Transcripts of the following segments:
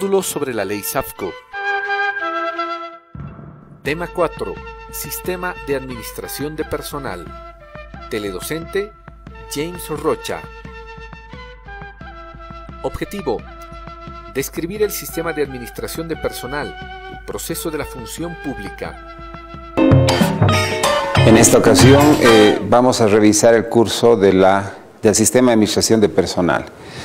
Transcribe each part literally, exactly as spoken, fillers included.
Módulo sobre la Ley SAFCO. Tema cuatro. Sistema de Administración de Personal. Teledocente, James Rocha. Objetivo: describir el sistema de administración de personal, el proceso de la función pública. En esta ocasión eh, vamos a revisar el curso de la, del sistema de administración de personal.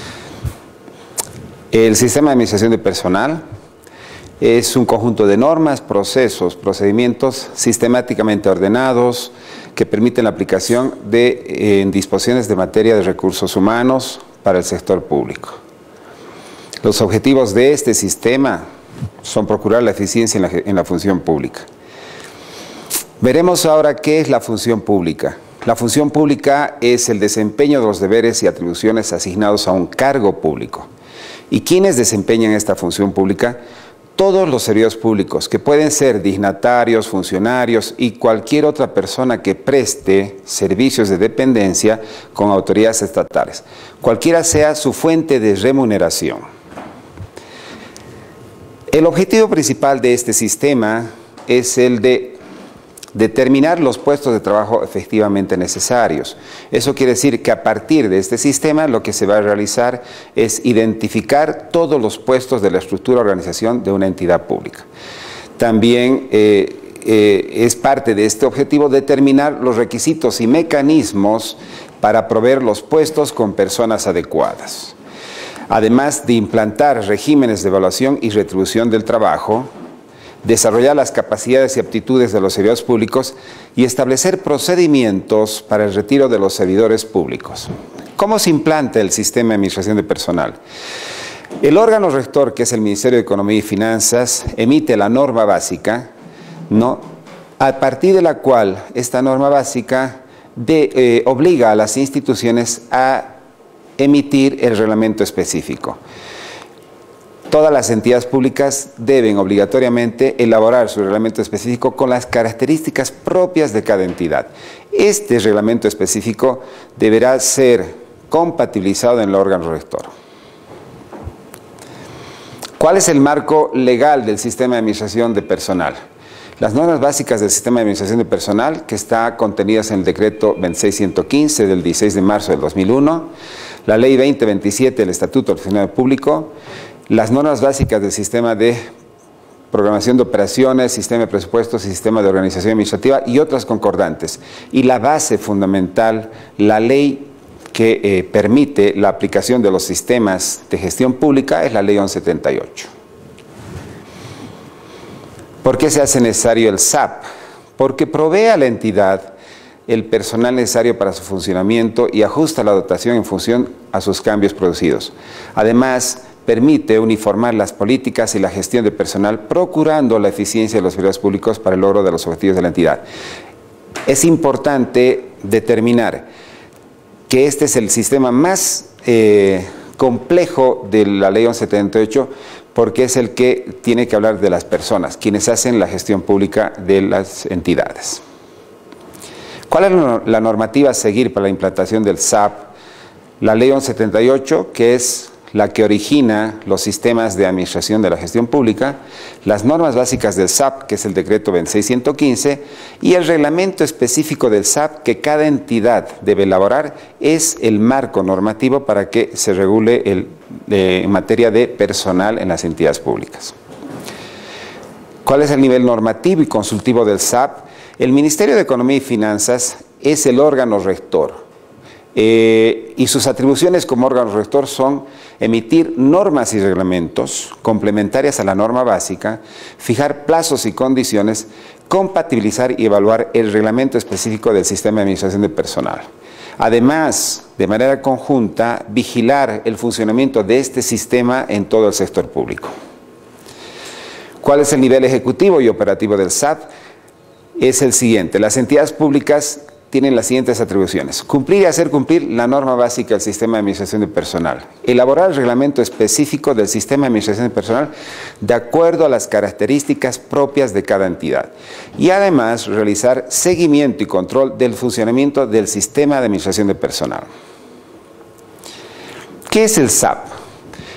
El sistema de administración de personal es un conjunto de normas, procesos, procedimientos sistemáticamente ordenados que permiten la aplicación de eh, disposiciones de materia de recursos humanos para el sector público. Los objetivos de este sistema son procurar la eficiencia en la, en la función pública. Veremos ahora qué es la función pública. La función pública es el desempeño de los deberes y atribuciones asignados a un cargo público. ¿Y quiénes desempeñan esta función pública? Todos los servidores públicos, que pueden ser dignatarios, funcionarios y cualquier otra persona que preste servicios de dependencia con autoridades estatales, cualquiera sea su fuente de remuneración. El objetivo principal de este sistema es el de determinar los puestos de trabajo efectivamente necesarios. Eso quiere decir que a partir de este sistema lo que se va a realizar es identificar todos los puestos de la estructura de organización de una entidad pública. También eh, eh, es parte de este objetivo determinar los requisitos y mecanismos para proveer los puestos con personas adecuadas. Además de implantar regímenes de evaluación y retribución del trabajo, desarrollar las capacidades y aptitudes de los servidores públicos y establecer procedimientos para el retiro de los servidores públicos. ¿Cómo se implanta el sistema de administración de personal? El órgano rector, que es el Ministerio de Economía y Finanzas, emite la norma básica, ¿no?, a partir de la cual esta norma básica de, eh, obliga a las instituciones a emitir el reglamento específico. Todas las entidades públicas deben obligatoriamente elaborar su reglamento específico con las características propias de cada entidad. Este reglamento específico deberá ser compatibilizado en el órgano rector. ¿Cuál es el marco legal del sistema de administración de personal? Las normas básicas del sistema de administración de personal, que está contenidas en el decreto veintiséis ciento quince del dieciséis de marzo del dos mil uno, la ley veinte veintisiete del Estatuto del Funcionario Público, las normas básicas del sistema de programación de operaciones, sistema de presupuestos y sistema de organización administrativa y otras concordantes. Y la base fundamental, la ley que eh, permite la aplicación de los sistemas de gestión pública es la ley once setenta y ocho. ¿Por qué se hace necesario el S A P? Porque provee a la entidad el personal necesario para su funcionamiento y ajusta la dotación en función a sus cambios producidos. Además, permite uniformar las políticas y la gestión de personal, procurando la eficiencia de los servidores públicos para el logro de los objetivos de la entidad. Es importante determinar que este es el sistema más eh, complejo de la ley once setenta y ocho, porque es el que tiene que hablar de las personas, quienes hacen la gestión pública de las entidades. ¿Cuál es la normativa a seguir para la implantación del S A P? La ley once setenta y ocho, que es la que origina los sistemas de administración de la gestión pública, las normas básicas del S A P, que es el decreto veintiséis ciento quince, y el reglamento específico del S A P que cada entidad debe elaborar, es el marco normativo para que se regule el, eh, en materia de personal en las entidades públicas. ¿Cuál es el nivel normativo y consultivo del S A P? El Ministerio de Economía y Finanzas es el órgano rector. Eh, y sus atribuciones como órgano rector son emitir normas y reglamentos complementarias a la norma básica, fijar plazos y condiciones, compatibilizar y evaluar el reglamento específico del sistema de administración de personal. Además, de manera conjunta, vigilar el funcionamiento de este sistema en todo el sector público. ¿Cuál es el nivel ejecutivo y operativo del S A P? Es el siguiente: las entidades públicas tienen las siguientes atribuciones: cumplir y hacer cumplir la norma básica del sistema de administración de personal, elaborar el reglamento específico del sistema de administración de personal de acuerdo a las características propias de cada entidad y además realizar seguimiento y control del funcionamiento del sistema de administración de personal. ¿Qué es el S A P?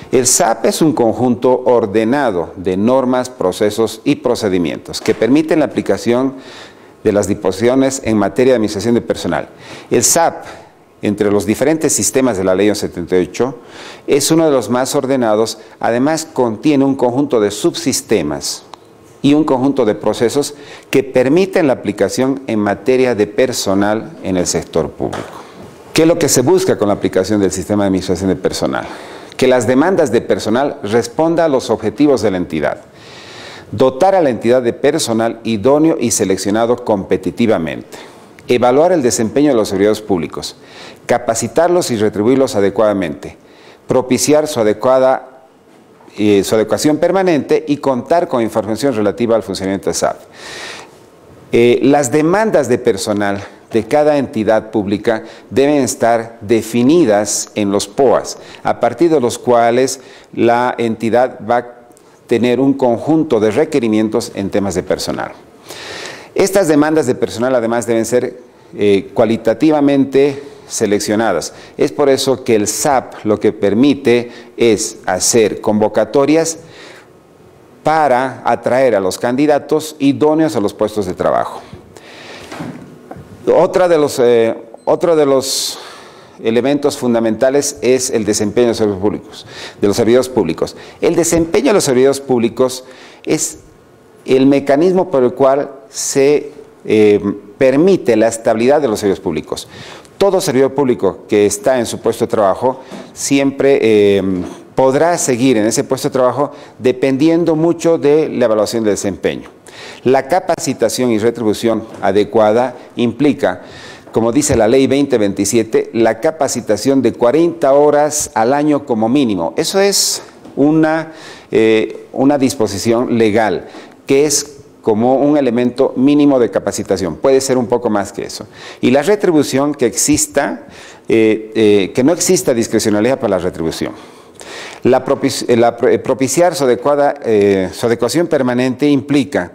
El S A P es un conjunto ordenado de normas, procesos y procedimientos que permiten la aplicación de las disposiciones en materia de administración de personal. El S A P, entre los diferentes sistemas de la Ley once setenta y ocho, es uno de los más ordenados. Además, contiene un conjunto de subsistemas y un conjunto de procesos que permiten la aplicación en materia de personal en el sector público. ¿Qué es lo que se busca con la aplicación del sistema de administración de personal? Que las demandas de personal respondan a los objetivos de la entidad. Dotar a la entidad de personal idóneo y seleccionado competitivamente. Evaluar el desempeño de los servidores públicos. Capacitarlos y retribuirlos adecuadamente. Propiciar su adecuada Eh, su adecuación permanente y contar con información relativa al funcionamiento de S A P. Eh, las demandas de personal de cada entidad pública deben estar definidas en los P O As, a partir de los cuales la entidad va a tener un conjunto de requerimientos en temas de personal. Estas demandas de personal además deben ser eh, cualitativamente seleccionadas. Es por eso que el S A P lo que permite es hacer convocatorias para atraer a los candidatos idóneos a los puestos de trabajo. Otra de los, eh, otro de los elementos fundamentales es el desempeño de los servidores públicos, de los servidores públicos. El desempeño de los servidores públicos es el mecanismo por el cual se eh, permite la estabilidad de los servidores públicos. Todo servidor público que está en su puesto de trabajo siempre eh, podrá seguir en ese puesto de trabajo dependiendo mucho de la evaluación del desempeño. La capacitación y retribución adecuada implica, como dice la ley veinte veintisiete, la capacitación de cuarenta horas al año como mínimo. Eso es una, eh, una disposición legal que es como un elemento mínimo de capacitación, puede ser un poco más que eso. Y la retribución, que exista, eh, eh, que no exista discrecionalidad para la retribución. La, propici la propiciar su, adecuada, eh, su adecuación permanente implica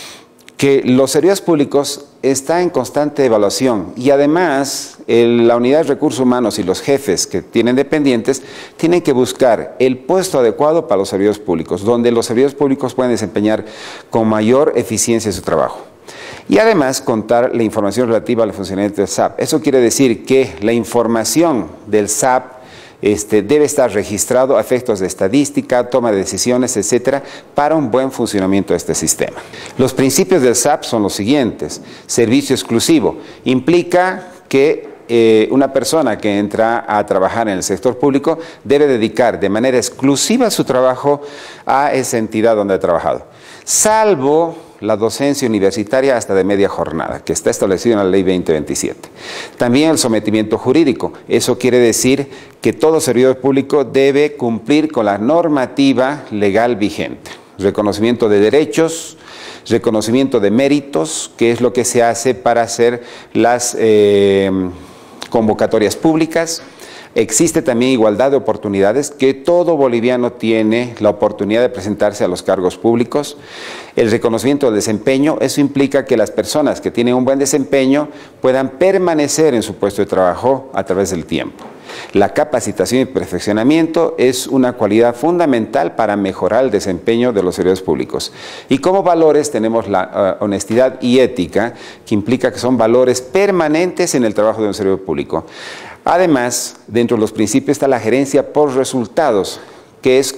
que los servidores públicos están en constante evaluación y además el, la unidad de recursos humanos y los jefes que tienen dependientes tienen que buscar el puesto adecuado para los servidores públicos, donde los servidores públicos pueden desempeñar con mayor eficiencia su trabajo. Y además contar la información relativa al funcionamiento del S A P. Eso quiere decir que la información del S A P Este, debe estar registrado a efectos de estadística, toma de decisiones, etcétera, para un buen funcionamiento de este sistema. Los principios del S A P son los siguientes. Servicio exclusivo implica que eh, una persona que entra a trabajar en el sector público debe dedicar de manera exclusiva su trabajo a esa entidad donde ha trabajado, salvo la docencia universitaria hasta de media jornada, que está establecido en la ley veinte veintisiete. También el sometimiento jurídico. Eso quiere decir que todo servidor público debe cumplir con la normativa legal vigente. Reconocimiento de derechos, reconocimiento de méritos, que es lo que se hace para hacer las eh, convocatorias públicas. Existe también igualdad de oportunidades, que todo boliviano tiene la oportunidad de presentarse a los cargos públicos. El reconocimiento del desempeño, eso implica que las personas que tienen un buen desempeño puedan permanecer en su puesto de trabajo a través del tiempo. La capacitación y perfeccionamiento es una cualidad fundamental para mejorar el desempeño de los servidores públicos. Y como valores tenemos la uh, honestidad y ética, que implica que son valores permanentes en el trabajo de un servidor público. Además, dentro de los principios está la gerencia por resultados, que es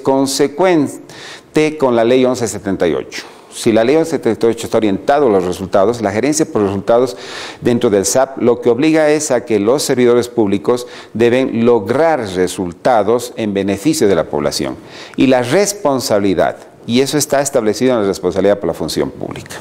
consecuente con la ley once setenta y ocho. Si la ley once setenta y ocho está orientada a los resultados, la gerencia por resultados dentro del S A P lo que obliga es a que los servidores públicos deben lograr resultados en beneficio de la población. Y la responsabilidad, y eso está establecido en la responsabilidad por la función pública.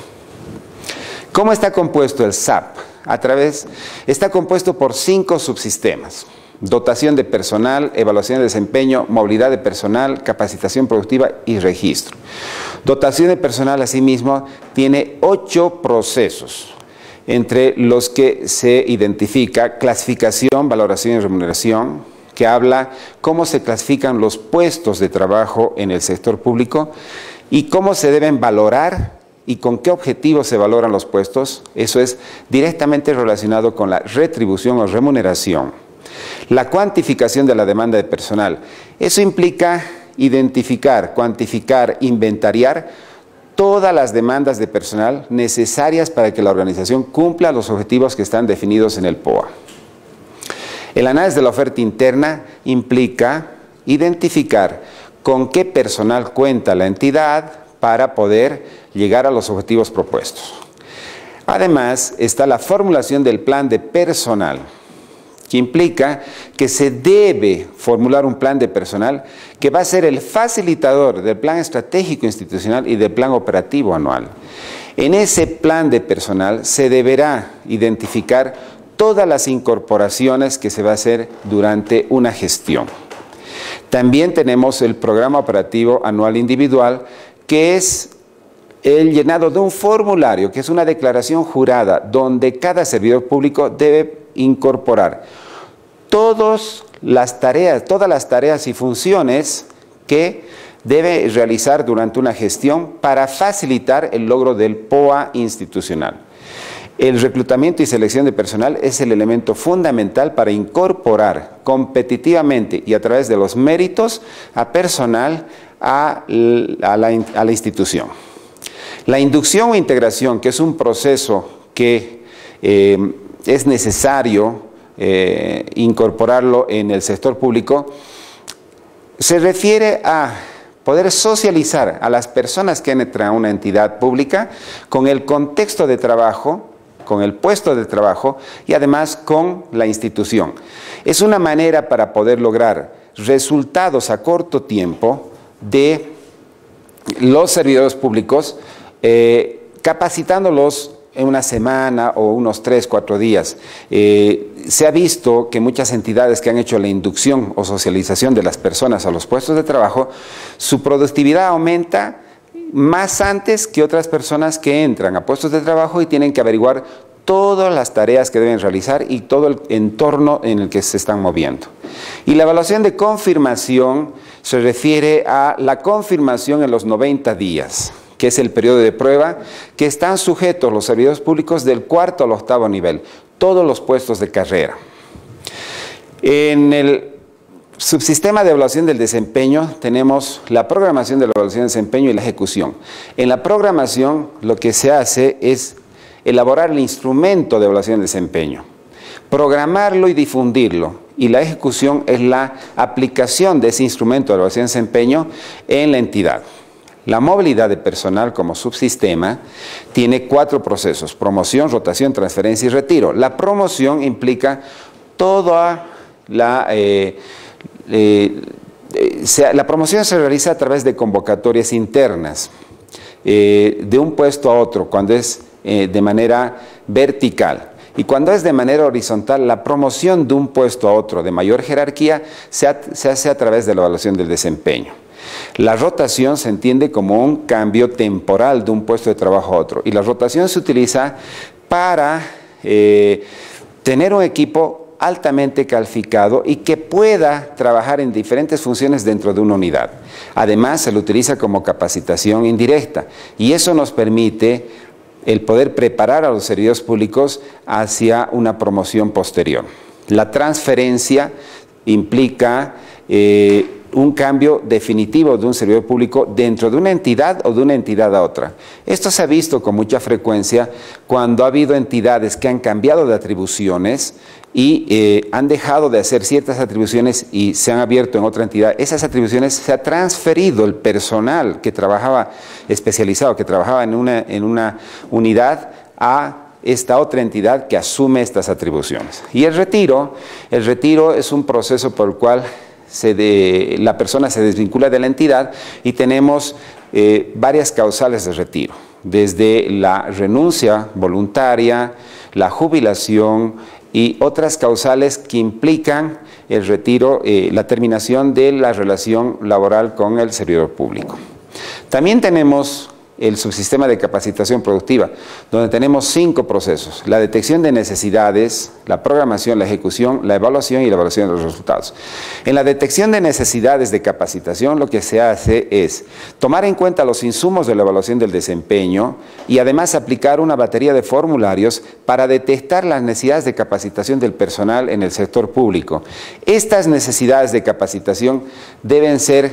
¿Cómo está compuesto el S A P? A través, está compuesto por cinco subsistemas: dotación de personal, evaluación de desempeño, movilidad de personal, capacitación productiva y registro. Dotación de personal, asimismo, tiene ocho procesos, entre los que se identifica clasificación, valoración y remuneración, que habla cómo se clasifican los puestos de trabajo en el sector público y cómo se deben valorar y con qué objetivos se valoran los puestos. Eso es directamente relacionado con la retribución o remuneración. La cuantificación de la demanda de personal. Eso implica identificar, cuantificar, inventariar todas las demandas de personal necesarias para que la organización cumpla los objetivos que están definidos en el P O A. El análisis de la oferta interna implica identificar con qué personal cuenta la entidad para poder llegar a los objetivos propuestos. Además, está la formulación del plan de personal, que implica que se debe formular un plan de personal que va a ser el facilitador del plan estratégico institucional y del plan operativo anual. En ese plan de personal se deberá identificar todas las incorporaciones que se va a hacer durante una gestión. También tenemos el programa operativo anual individual, que es el llenado de un formulario, que es una declaración jurada, donde cada servidor público debe incorporar todas las tareas, todas las tareas y funciones que debe realizar durante una gestión para facilitar el logro del P O A institucional. El reclutamiento y selección de personal es el elemento fundamental para incorporar competitivamente y a través de los méritos a personal a la, a la institución. La inducción o integración, que es un proceso que eh, es necesario eh, incorporarlo en el sector público, se refiere a poder socializar a las personas que entran a una entidad pública con el contexto de trabajo, con el puesto de trabajo y además con la institución. Es una manera para poder lograr resultados a corto tiempo de los servidores públicos, eh, capacitándolos en una semana o unos tres, cuatro días. Eh, se ha visto que muchas entidades que han hecho la inducción o socialización de las personas a los puestos de trabajo, su productividad aumenta más antes que otras personas que entran a puestos de trabajo y tienen que averiguar todas las tareas que deben realizar y todo el entorno en el que se están moviendo. Y la evaluación de confirmación se refiere a la confirmación en los noventa días, que es el periodo de prueba, que están sujetos los servidores públicos del cuarto al octavo nivel, todos los puestos de carrera. En el subsistema de evaluación del desempeño tenemos la programación de la evaluación del desempeño y la ejecución. En la programación lo que se hace es elaborar el instrumento de evaluación del desempeño, programarlo y difundirlo, y la ejecución es la aplicación de ese instrumento de evaluación del desempeño en la entidad. La movilidad de personal como subsistema tiene cuatro procesos: promoción, rotación, transferencia y retiro. La promoción implica toda la... Eh, eh, eh, se, la promoción se realiza a través de convocatorias internas, eh, de un puesto a otro, cuando es eh, de manera vertical. Y cuando es de manera horizontal, la promoción de un puesto a otro de mayor jerarquía se, ha, se hace a través de la evaluación del desempeño. La rotación se entiende como un cambio temporal de un puesto de trabajo a otro, y la rotación se utiliza para eh, tener un equipo altamente calificado y que pueda trabajar en diferentes funciones dentro de una unidad. Además, se lo utiliza como capacitación indirecta, y eso nos permite el poder preparar a los servidores públicos hacia una promoción posterior. La transferencia implica eh, un cambio definitivo de un servidor público dentro de una entidad o de una entidad a otra. Esto se ha visto con mucha frecuencia cuando ha habido entidades que han cambiado de atribuciones y eh, han dejado de hacer ciertas atribuciones y se han abierto en otra entidad. Esas atribuciones se ha transferido el personal que trabajaba especializado, que trabajaba en una, en una unidad, a esta otra entidad que asume estas atribuciones. Y el retiro, el retiro es un proceso por el cual se de, la persona se desvincula de la entidad, y tenemos eh, varias causales de retiro, desde la renuncia voluntaria, la jubilación y otras causales que implican el retiro, eh, la terminación de la relación laboral con el servidor público. También tenemos el subsistema de capacitación productiva, donde tenemos cinco procesos: la detección de necesidades, la programación, la ejecución, la evaluación y la evaluación de los resultados. En la detección de necesidades de capacitación, lo que se hace es tomar en cuenta los insumos de la evaluación del desempeño y además aplicar una batería de formularios para detectar las necesidades de capacitación del personal en el sector público. Estas necesidades de capacitación deben ser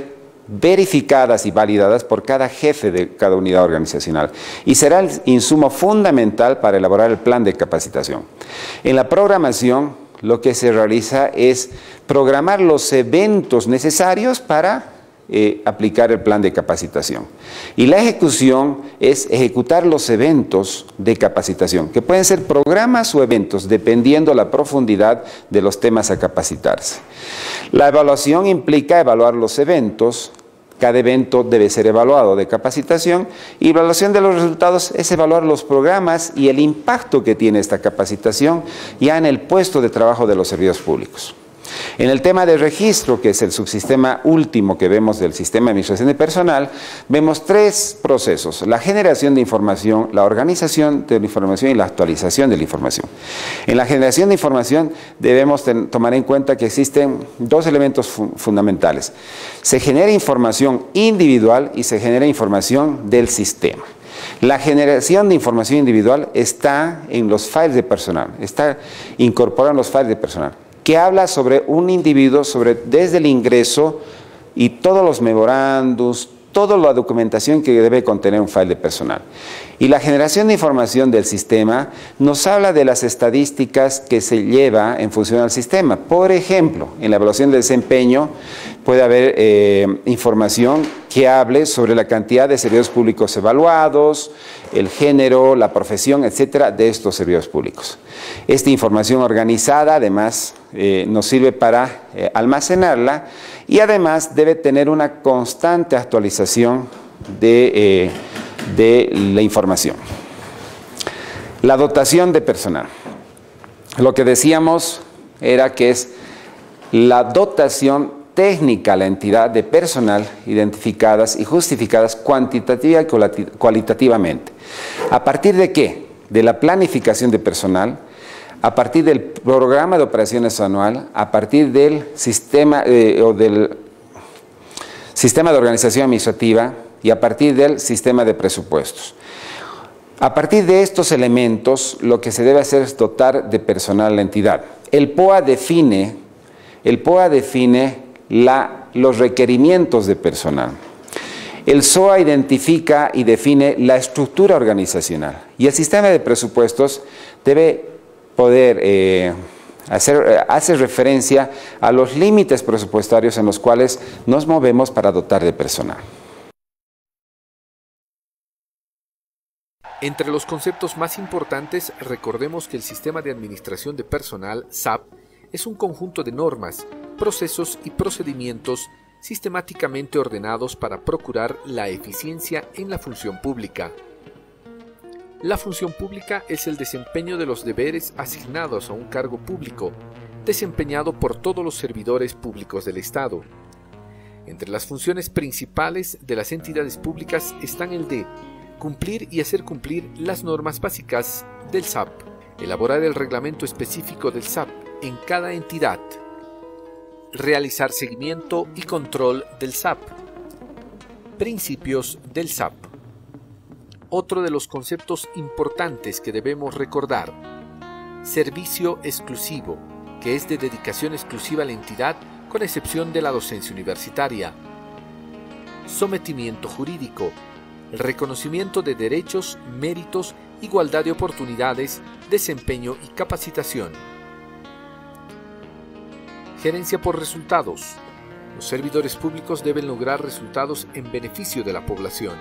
verificadas y validadas por cada jefe de cada unidad organizacional y será el insumo fundamental para elaborar el plan de capacitación. En la programación, lo que se realiza es programar los eventos necesarios para eh, aplicar el plan de capacitación. Y la ejecución es ejecutar los eventos de capacitación, que pueden ser programas o eventos, dependiendo la profundidad de los temas a capacitarse. La evaluación implica evaluar los eventos. Cada evento debe ser evaluado de capacitación y evaluación de los resultados es evaluar los programas y el impacto que tiene esta capacitación ya en el puesto de trabajo de los servidores públicos. En el tema de registro, que es el subsistema último que vemos del sistema de administración de personal, vemos tres procesos: la generación de información, la organización de la información y la actualización de la información. En la generación de información debemos tomar en cuenta que existen dos elementos fu- fundamentales. Se genera información individual y se genera información del sistema. La generación de información individual está en los files de personal, está incorporada en los files de personal, que habla sobre un individuo, sobre desde el ingreso y todos los memorándums, toda la documentación que debe contener un file de personal. Y la generación de información del sistema nos habla de las estadísticas que se lleva en función al sistema. Por ejemplo, en la evaluación de desempeño puede haber eh, información que hable sobre la cantidad de servidores públicos evaluados, el género, la profesión, etcétera, de estos servidores públicos. Esta información organizada, además, eh, nos sirve para eh, almacenarla y además debe tener una constante actualización de, eh, de la información. La dotación de personal. Lo que decíamos era que es la dotación técnica a la entidad de personal identificadas y justificadas cuantitativa y cualitativamente. ¿A partir de qué? De la planificación de personal, a partir del programa de operaciones anual, a partir del sistema, eh, o del sistema de organización administrativa y a partir del sistema de presupuestos. A partir de estos elementos, lo que se debe hacer es dotar de personal a la entidad. El P O A define, el P O A define La, los requerimientos de personal. El S O A identifica y define la estructura organizacional y el sistema de presupuestos debe poder eh, hacer, hace referencia a los límites presupuestarios en los cuales nos movemos para dotar de personal. Entre los conceptos más importantes, recordemos que el Sistema de Administración de Personal, S A P, es un conjunto de normas, procesos y procedimientos sistemáticamente ordenados para procurar la eficiencia en la función pública. La función pública es el desempeño de los deberes asignados a un cargo público, desempeñado por todos los servidores públicos del Estado. Entre las funciones principales de las entidades públicas están el de cumplir y hacer cumplir las normas básicas del S A P, elaborar el reglamento específico del S A P en cada entidad, realizar seguimiento y control del S A P, principios del S A P. Otro de los conceptos importantes que debemos recordar: servicio exclusivo, que es de dedicación exclusiva a la entidad con excepción de la docencia universitaria. Sometimiento jurídico, reconocimiento de derechos, méritos, igualdad de oportunidades, desempeño y capacitación. Gerencia por resultados. Los servidores públicos deben lograr resultados en beneficio de la población.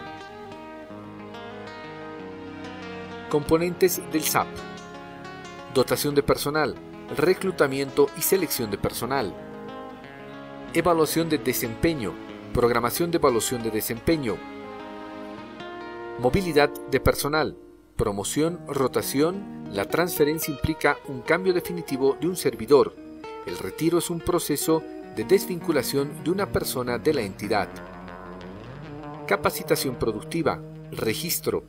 Componentes del S A P: dotación de personal, reclutamiento y selección de personal, evaluación de desempeño, programación de evaluación de desempeño, movilidad de personal, promoción, rotación. La transferencia implica un cambio definitivo de un servidor. El retiro es un proceso de desvinculación de una persona de la entidad. Capacitación productiva, registro.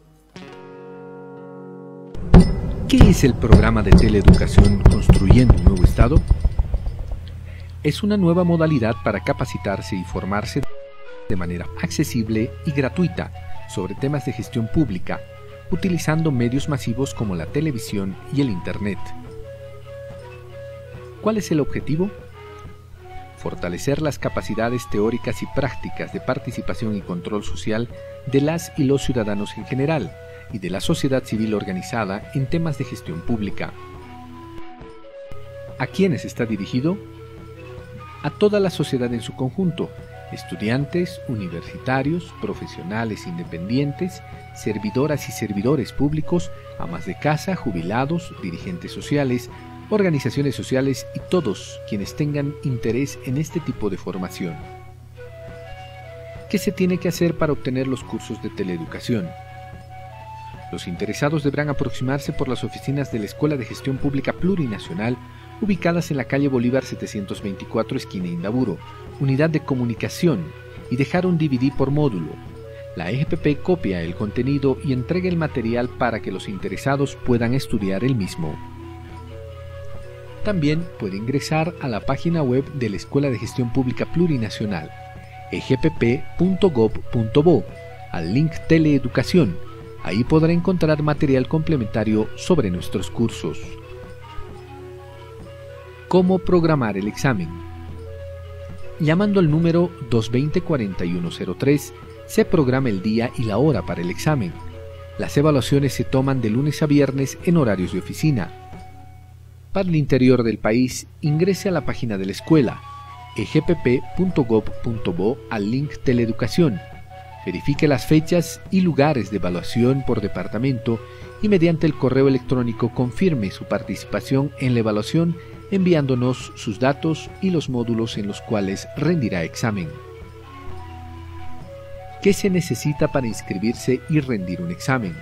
¿Qué es el programa de teleeducación Construyendo un Nuevo Estado? Es una nueva modalidad para capacitarse y formarse de manera accesible y gratuita sobre temas de gestión pública, utilizando medios masivos como la televisión y el Internet. ¿Cuál es el objetivo? fortalecer las capacidades teóricas y prácticas de participación y control social de las y los ciudadanos en general y de la sociedad civil organizada en temas de gestión pública. ¿A quiénes está dirigido? A toda la sociedad en su conjunto: estudiantes, universitarios, profesionales independientes, servidoras y servidores públicos, amas de casa, jubilados, dirigentes sociales, organizaciones sociales y todos quienes tengan interés en este tipo de formación. ¿Qué se tiene que hacer para obtener los cursos de teleeducación? Los interesados deberán aproximarse por las oficinas de la Escuela de Gestión Pública Plurinacional, ubicadas en la calle Bolívar setecientos veinticuatro, esquina Indaburo, unidad de comunicación, y dejar un D V D por módulo. La E G P P copia el contenido y entrega el material para que los interesados puedan estudiar el mismo. También puede ingresar a la página web de la Escuela de Gestión Pública Plurinacional, e g p p punto gob punto bo, al link Teleeducación. Ahí podrá encontrar material complementario sobre nuestros cursos. ¿Cómo programar el examen? Llamando al número dos dos cero, cuatro uno cero tres, se programa el día y la hora para el examen. Las evaluaciones se toman de lunes a viernes en horarios de oficina. Para el interior del país, ingrese a la página de la escuela, e g p p punto gob punto bo, al link Teleeducación. Verifique las fechas y lugares de evaluación por departamento y mediante el correo electrónico confirme su participación en la evaluación enviándonos sus datos y los módulos en los cuales rendirá examen. ¿Qué se necesita para inscribirse y rendir un examen?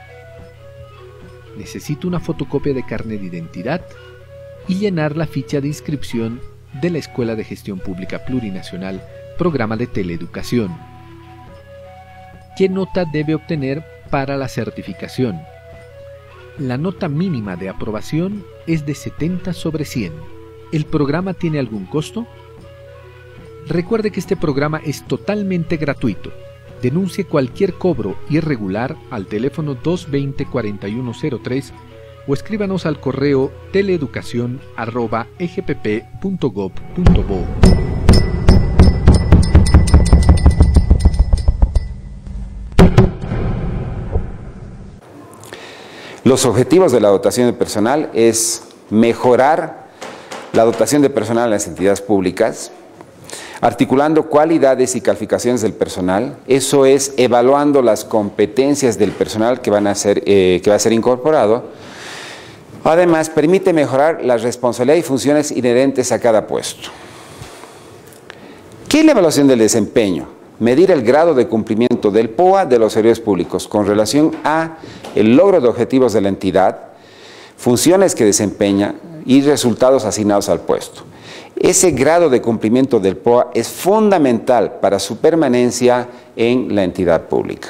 Necesita una fotocopia de carnet de identidad y llenar la ficha de inscripción de la Escuela de Gestión Pública Plurinacional, programa de teleeducación. ¿Qué nota debe obtener para la certificación? La nota mínima de aprobación es de setenta sobre cien. ¿El programa tiene algún costo? Recuerde que este programa es totalmente gratuito. Denuncie cualquier cobro irregular al teléfono dos dos cero, cuatro uno cero tres o escríbanos al correo teleeducación arroba e g p p punto gob punto bo. Los objetivos de la dotación de personal es mejorar la dotación de personal en las entidades públicas, articulando cualidades y calificaciones del personal. Eso es evaluando las competencias del personal que, van a ser, eh, que va a ser incorporado. Además, permite mejorar la responsabilidad y funciones inherentes a cada puesto. ¿Qué es la evaluación del desempeño? Medir el grado de cumplimiento del P O A de los servidores públicos con relación a el logro de objetivos de la entidad, funciones que desempeña y resultados asignados al puesto. Ese grado de cumplimiento del P O A es fundamental para su permanencia en la entidad pública.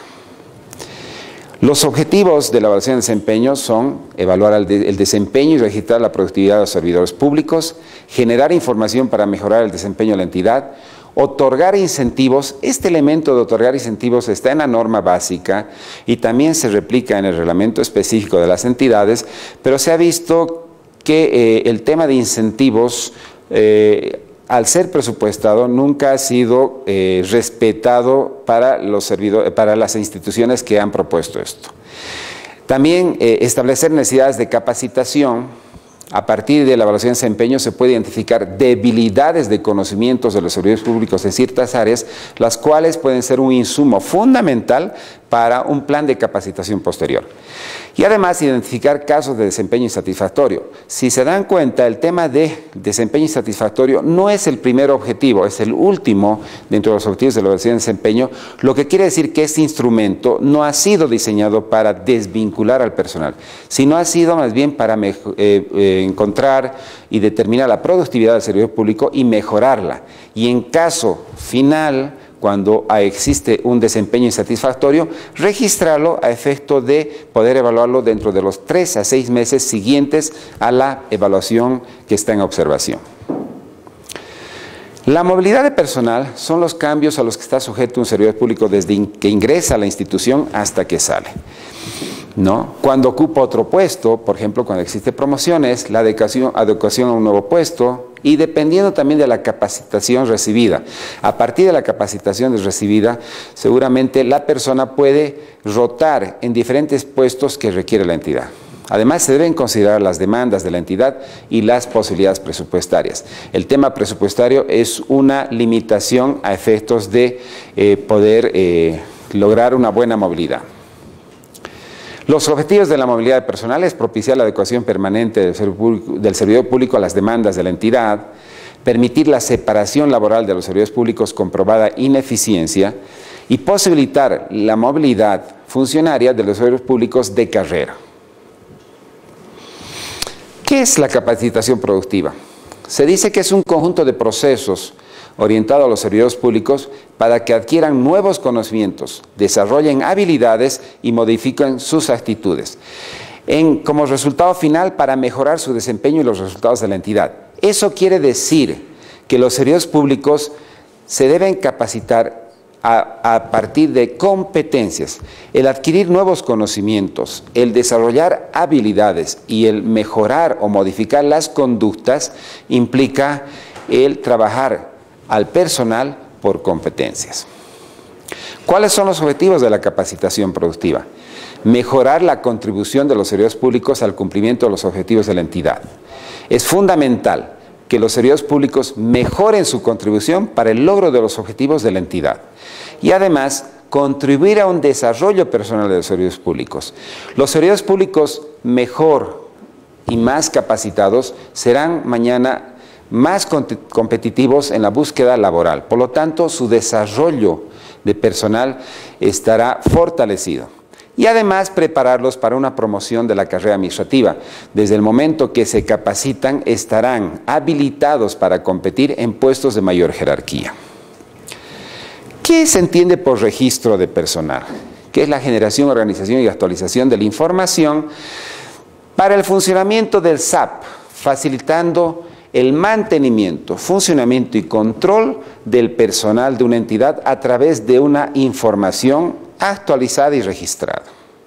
Los objetivos de la evaluación de desempeño son evaluar el, de, el desempeño y registrar la productividad de los servidores públicos, generar información para mejorar el desempeño de la entidad, otorgar incentivos. Este elemento de otorgar incentivos está en la norma básica y también se replica en el reglamento específico de las entidades, pero se ha visto que eh, el tema de incentivos, eh, al ser presupuestado, nunca ha sido eh, respetado para, los servidores, para las instituciones que han propuesto esto. También eh, establecer necesidades de capacitación. A partir de la evaluación de desempeño se puede identificar debilidades de conocimientos de los servidores públicos en ciertas áreas, las cuales pueden ser un insumo fundamental para un plan de capacitación posterior. Y además identificar casos de desempeño insatisfactorio. Si se dan cuenta, el tema de desempeño insatisfactorio no es el primer objetivo, es el último dentro de los objetivos de la evaluación de desempeño, lo que quiere decir que este instrumento no ha sido diseñado para desvincular al personal, sino ha sido más bien para eh, eh, encontrar y determinar la productividad del servidor público y mejorarla. Y en caso final, cuando existe un desempeño insatisfactorio, registrarlo a efecto de poder evaluarlo dentro de los tres a seis meses siguientes a la evaluación que está en observación. La movilidad de personal son los cambios a los que está sujeto un servidor público desde que ingresa a la institución hasta que sale, ¿no? Cuando ocupa otro puesto, por ejemplo, cuando existe promociones, la adecuación, adecuación a un nuevo puesto, y dependiendo también de la capacitación recibida. A partir de la capacitación recibida, seguramente la persona puede rotar en diferentes puestos que requiere la entidad. Además, se deben considerar las demandas de la entidad y las posibilidades presupuestarias. El tema presupuestario es una limitación a efectos de eh, poder eh, lograr una buena movilidad. Los objetivos de la movilidad de personal es propiciar la adecuación permanente del servidor público, del servidor público a las demandas de la entidad, permitir la separación laboral de los servidores públicos con probada ineficiencia y posibilitar la movilidad funcionaria de los servidores públicos de carrera. ¿Qué es la capacitación productiva? Se dice que es un conjunto de procesos orientado a los servidores públicos para que adquieran nuevos conocimientos, desarrollen habilidades y modifiquen sus actitudes, en, como resultado final para mejorar su desempeño y los resultados de la entidad. Eso quiere decir que los servidores públicos se deben capacitar A, a partir de competencias, el adquirir nuevos conocimientos, el desarrollar habilidades y el mejorar o modificar las conductas implica el trabajar al personal por competencias. ¿Cuáles son los objetivos de la capacitación productiva? Mejorar la contribución de los servidores públicos al cumplimiento de los objetivos de la entidad. Es fundamental que los servidores públicos mejoren su contribución para el logro de los objetivos de la entidad y además contribuir a un desarrollo personal de los servidores públicos. Los servidores públicos mejor y más capacitados serán mañana más competitivos en la búsqueda laboral. Por lo tanto, su desarrollo de personal estará fortalecido. Y además prepararlos para una promoción de la carrera administrativa. Desde el momento que se capacitan, estarán habilitados para competir en puestos de mayor jerarquía. ¿Qué se entiende por registro de personal? Que es la generación, organización y actualización de la información para el funcionamiento del S A P, facilitando el mantenimiento, funcionamiento y control del personal de una entidad a través de una información actualizada y registrada.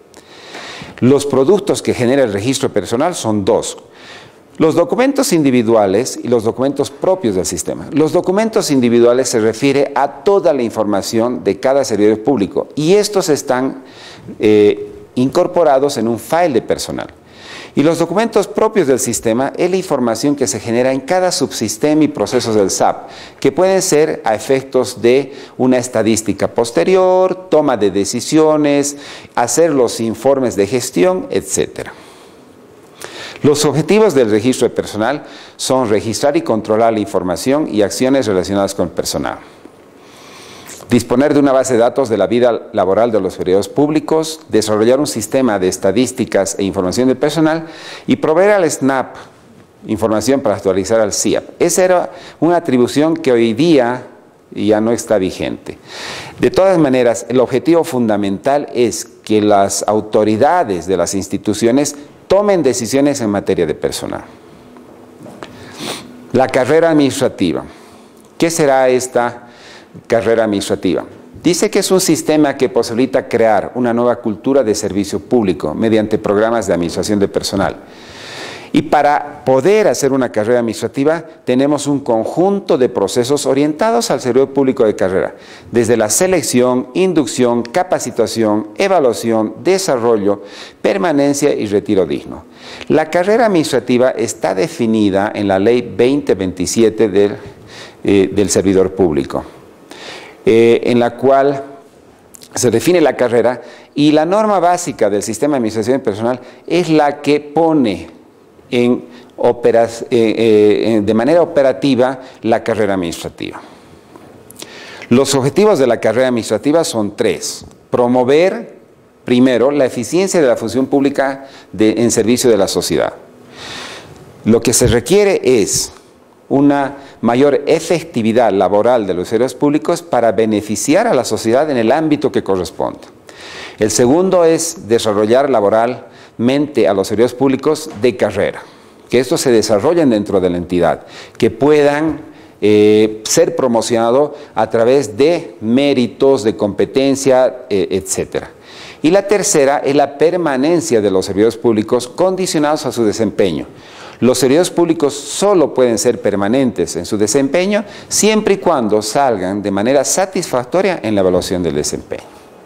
Los productos que genera el registro personal son dos: los documentos individuales y los documentos propios del sistema. Los documentos individuales se refiere a toda la información de cada servidor público y estos están eh, incorporados en un file de personal. Y los documentos propios del sistema es la información que se genera en cada subsistema y procesos del S A P, que pueden ser a efectos de una estadística posterior, toma de decisiones, hacer los informes de gestión, etcétera. Los objetivos del registro de personal son registrar y controlar la información y acciones relacionadas con el personal. Disponer de una base de datos de la vida laboral de los servidores públicos, desarrollar un sistema de estadísticas e información del personal y proveer al S N A P información para actualizar al C I A P. Esa era una atribución que hoy día ya no está vigente. De todas maneras, el objetivo fundamental es que las autoridades de las instituciones tomen decisiones en materia de personal. La carrera administrativa. ¿Qué será esta carrera administrativa? Dice que es un sistema que posibilita crear una nueva cultura de servicio público mediante programas de administración de personal. Y para poder hacer una carrera administrativa tenemos un conjunto de procesos orientados al servidor público de carrera, desde la selección, inducción, capacitación, evaluación, desarrollo, permanencia y retiro digno. La carrera administrativa está definida en la Ley veinte veintisiete del, eh, del servidor público, eh, en la cual se define la carrera y la norma básica del sistema de administración personal es la que pone En opera, eh, eh, de manera operativa la carrera administrativa. Los objetivos de la carrera administrativa son tres: promover, primero, la eficiencia de la función pública de, en servicio de la sociedad. Lo que se requiere es una mayor efectividad laboral de los servidores públicos para beneficiar a la sociedad en el ámbito que corresponde. El segundo es desarrollar laboralmente a los servidores públicos de carrera, que estos se desarrollen dentro de la entidad, que puedan eh, ser promocionados a través de méritos, de competencia, eh, etcétera. Y la tercera es la permanencia de los servidores públicos condicionados a su desempeño. Los servidores públicos solo pueden ser permanentes en su desempeño siempre y cuando salgan de manera satisfactoria en la evaluación del desempeño.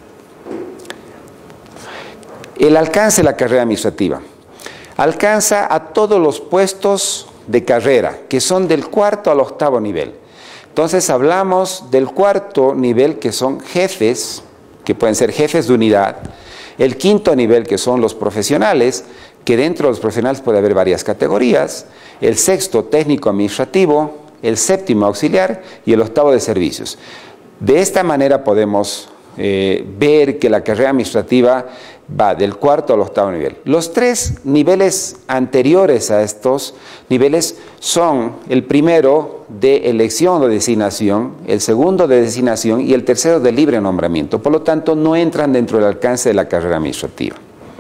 El alcance de la carrera administrativa. Alcanza a todos los puestos de carrera, que son del cuarto al octavo nivel. Entonces hablamos del cuarto nivel, que son jefes, que pueden ser jefes de unidad. El quinto nivel, que son los profesionales, que dentro de los profesionales puede haber varias categorías. El sexto, técnico administrativo. El séptimo, auxiliar. Y el octavo, de servicios. De esta manera podemos eh, ver que la carrera administrativa va del cuarto al octavo nivel. Los tres niveles anteriores a estos niveles son el primero de elección o designación, el segundo de designación y el tercero de libre nombramiento. Por lo tanto, no entran dentro del alcance de la carrera administrativa.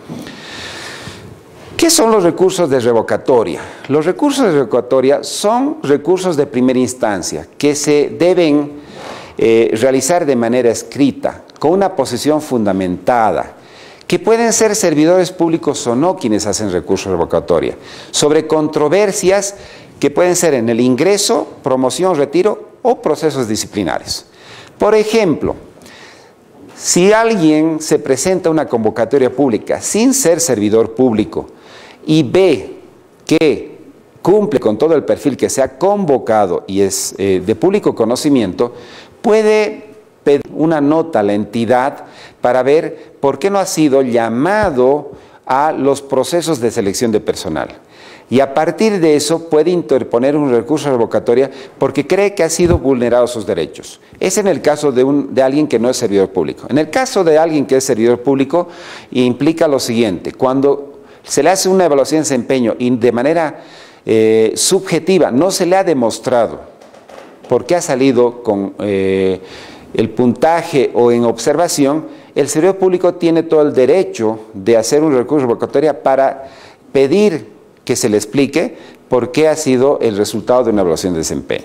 ¿Qué son los recursos de revocatoria? Los recursos de revocatoria son recursos de primera instancia que se deben eh, realizar de manera escrita, con una posición fundamentada, que pueden ser servidores públicos o no quienes hacen recurso de revocatoria, sobre controversias que pueden ser en el ingreso, promoción, retiro o procesos disciplinarios. Por ejemplo, si alguien se presenta a una convocatoria pública sin ser servidor público y ve que cumple con todo el perfil que se ha convocado y es eh, de público conocimiento, puede pedir una nota a la entidad para ver por qué no ha sido llamado a los procesos de selección de personal. Y a partir de eso puede interponer un recurso de revocatoria porque cree que ha sido vulnerado sus derechos. Es en el caso de, un, de alguien que no es servidor público. En el caso de alguien que es servidor público, implica lo siguiente: cuando se le hace una evaluación de desempeño y de manera eh, subjetiva no se le ha demostrado por qué ha salido con eh, el puntaje o en observación, el servidor público tiene todo el derecho de hacer un recurso de revocatoria para pedir que se le explique por qué ha sido el resultado de una evaluación de desempeño.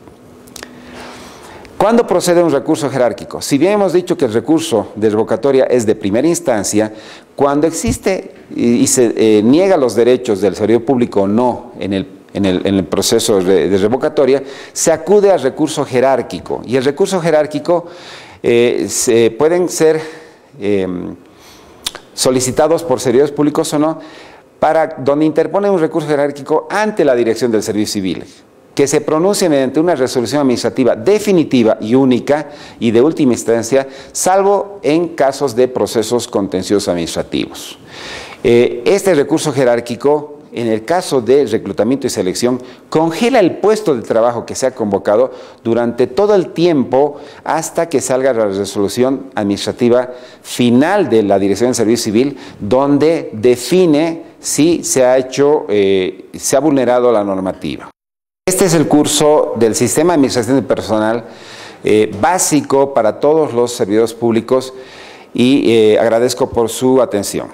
¿Cuándo procede un recurso jerárquico? Si bien hemos dicho que el recurso de revocatoria es de primera instancia, cuando existe y, y se eh, niega los derechos del servidor público o no en el En el, en el proceso de, de revocatoria, se acude al recurso jerárquico. Y el recurso jerárquico eh, se, pueden ser eh, solicitados por servidores públicos o no, para donde interpone un recurso jerárquico ante la Dirección del Servicio Civil, que se pronuncie mediante una resolución administrativa definitiva y única y de última instancia, salvo en casos de procesos contenciosos administrativos. Eh, este recurso jerárquico, en el caso de reclutamiento y selección, congela el puesto de trabajo que se ha convocado durante todo el tiempo hasta que salga la resolución administrativa final de la Dirección del Servicio Civil, donde define si se ha hecho, eh, se ha vulnerado la normativa. Este es el curso del Sistema de Administración de Personal eh, básico para todos los servidores públicos y eh, agradezco por su atención.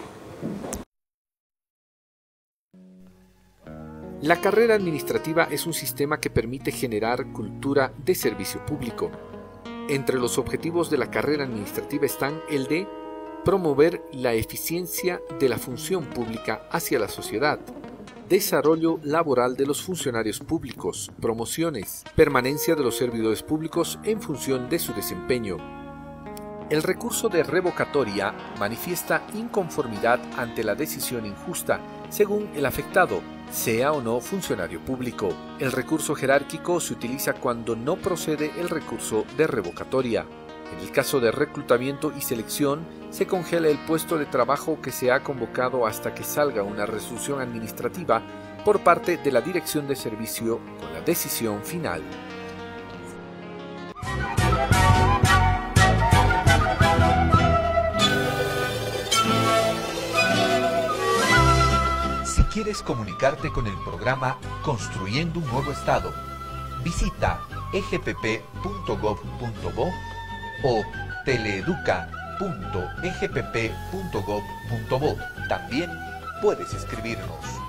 La carrera administrativa es un sistema que permite generar cultura de servicio público. Entre los objetivos de la carrera administrativa están el de promover la eficiencia de la función pública hacia la sociedad, desarrollo laboral de los funcionarios públicos, promociones, permanencia de los servidores públicos en función de su desempeño. El recurso de revocatoria manifiesta inconformidad ante la decisión injusta según el afectado, sea o no funcionario público. El recurso jerárquico se utiliza cuando no procede el recurso de revocatoria. En el caso de reclutamiento y selección, se congela el puesto de trabajo que se ha convocado hasta que salga una resolución administrativa por parte de la Dirección de Servicio con la decisión final. Si quieres comunicarte con el programa Construyendo un Nuevo Estado, visita e g p p punto gov punto bo o teleeduca punto e g p p punto gov punto bo. También puedes escribirnos.